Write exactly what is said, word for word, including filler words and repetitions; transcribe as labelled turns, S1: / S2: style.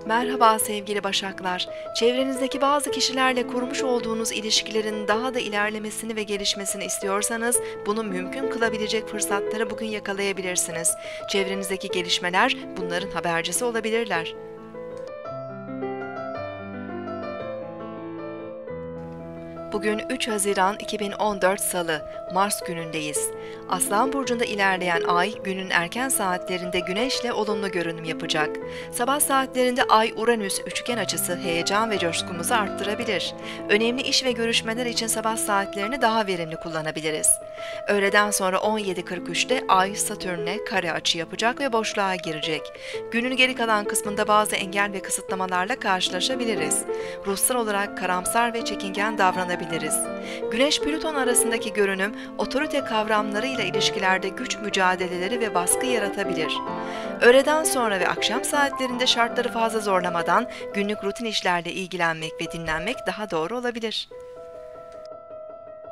S1: Merhaba sevgili Başaklar. Çevrenizdeki bazı kişilerle kurmuş olduğunuz ilişkilerin daha da ilerlemesini ve gelişmesini istiyorsanız bunu mümkün kılabilecek fırsatları bugün yakalayabilirsiniz. Çevrenizdeki gelişmeler bunların habercisi olabilirler. Bugün üç Haziran iki bin on dört Salı, Mars günündeyiz. Aslan burcunda ilerleyen ay günün erken saatlerinde Güneş'le olumlu görünüm yapacak. Sabah saatlerinde Ay-Uranüs üçgen açısı heyecan ve coşkumuzu arttırabilir. Önemli iş ve görüşmeler için sabah saatlerini daha verimli kullanabiliriz. Öğleden sonra on yedi kırk üçte Ay Satürn'le kare açı yapacak ve boşluğa girecek. Günün geri kalan kısmında bazı engel ve kısıtlamalarla karşılaşabiliriz. Ruhsal olarak karamsar ve çekingen davranabiliriz. Güneş-Plüton arasındaki görünüm, otorite kavramlarıyla ilişkilerde güç mücadeleleri ve baskı yaratabilir. Öğleden sonra ve akşam saatlerinde şartları fazla zorlamadan günlük rutin işlerle ilgilenmek ve dinlenmek daha doğru olabilir.